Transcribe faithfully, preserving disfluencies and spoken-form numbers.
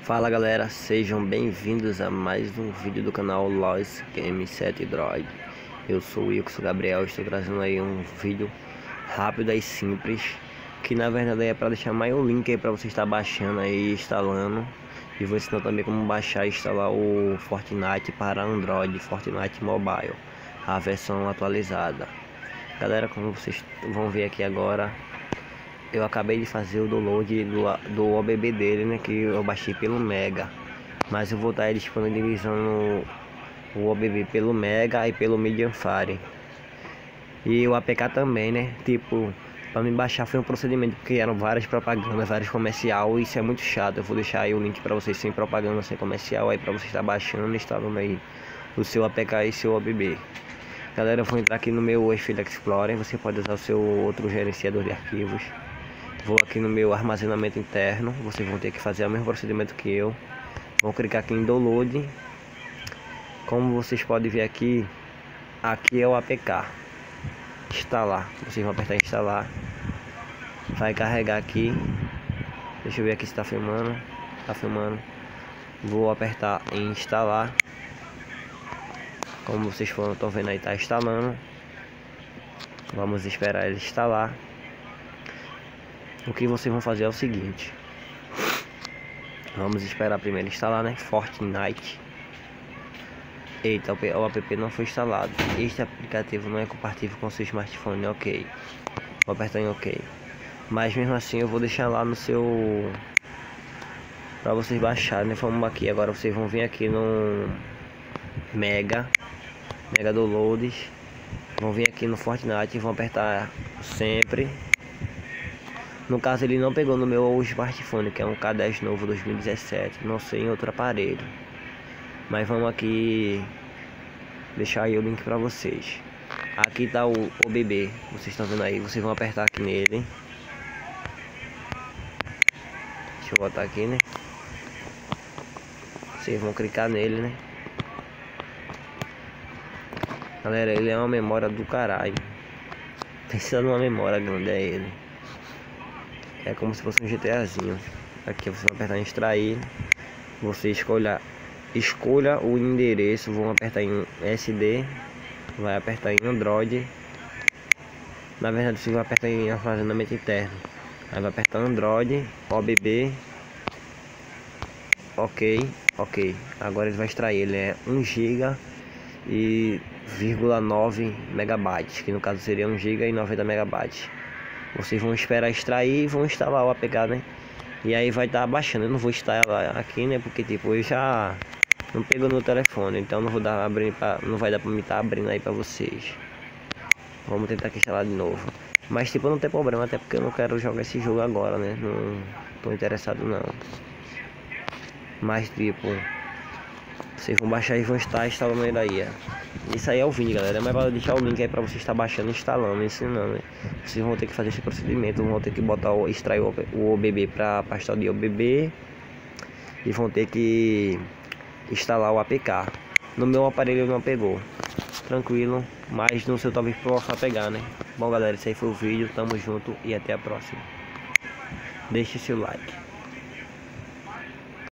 Fala galera, sejam bem-vindos a mais um vídeo do canal Lois Game sete Droid. Eu sou o Wilson Gabriel, estou trazendo aí um vídeo rápido e simples, que na verdade é para deixar mais o link aí para você estar baixando aí, instalando. E vou ensinar também como baixar e instalar o Fortnite para Android, Fortnite Mobile, a versão atualizada. Galera, como vocês vão ver aqui agora, eu acabei de fazer o download do, do O B B dele, né, que eu baixei pelo Mega, mas eu vou estar disponibilizando o O B B pelo Mega e pelo Mediafire, e o A P K também, né. Tipo, para me baixar foi um procedimento, porque eram várias propagandas, vários comercial, e isso é muito chato. Eu vou deixar aí o link para vocês sem propaganda, sem comercial, aí para você estar baixando e instalando aí o seu A P K e seu O B B. Galera, eu vou entrar aqui no meu File Explorer. Você pode usar o seu outro gerenciador de arquivos. Vou aqui no meu armazenamento interno. Vocês vão ter que fazer o mesmo procedimento que eu. Vou clicar aqui em download. Como vocês podem ver aqui, aqui é o A P K. Instalar. Vocês vão apertar em instalar. Vai carregar aqui. Deixa eu ver aqui se está filmando. Está filmando. Vou apertar em instalar. Como vocês estão vendo aí, está instalando. Vamos esperar ele instalar. O que vocês vão fazer é o seguinte: vamos esperar primeiro instalar, né? Fortnite. Eita, o app não foi instalado. Este aplicativo não é compatível com seu smartphone. Ok. Vou apertar em ok. Mas mesmo assim eu vou deixar lá no seu, para vocês baixarem, né? Vamos aqui agora. Vocês vão vir aqui no Mega Mega Downloads. Vão vir aqui no Fortnite e vão apertar sempre. No caso ele não pegou no meu smartphone, que é um K dez novo dois mil e dezessete, não sei em outro aparelho. Mas vamos aqui deixar aí o link para vocês. Aqui tá o O B B, vocês estão vendo aí, vocês vão apertar aqui nele. Deixa eu botar aqui, né? Vocês vão clicar nele, né? Galera, ele é uma memória do caralho. Pensa numa memória grande, é ele. É como se fosse um GTAzinho. Aqui você vai apertar em extrair. Você escolha, escolha o endereço. Vão apertar em S D. Vai apertar em Android. Na verdade você vai apertar em armazenamento interno. Aí vai apertar Android, O B B. Ok, ok. Agora ele vai extrair. Ele é um giga e vírgula nove megabytes, que no caso seria um giga e noventa megabytes. Vocês vão esperar extrair e vão instalar o A P K, né? E aí vai estar baixando. Eu não vou instalar aqui, né? Porque tipo, eu já não pegou no telefone, então não vou dar abrir pra, não vai dar para me estar abrindo aí para vocês. Vamos tentar aqui instalar de novo. Mas tipo, não tem problema, até porque eu não quero jogar esse jogo agora, né? Não tô interessado não. Mas tipo, vocês vão baixar e vão estar instalando ele aí, ó. Isso aí é o vídeo, galera, mas vou deixar o link aí pra você estar baixando, instalando, ensinando, né? Vocês vão ter que fazer esse procedimento, vão ter que botar o, extrair o, o O B B pra pasta de O B B. E vão ter que instalar o A P K. No meu aparelho não pegou, tranquilo, mas no seu talvez possa pegar, né? Bom galera, esse aí foi o vídeo, tamo junto e até a próxima. Deixe seu like.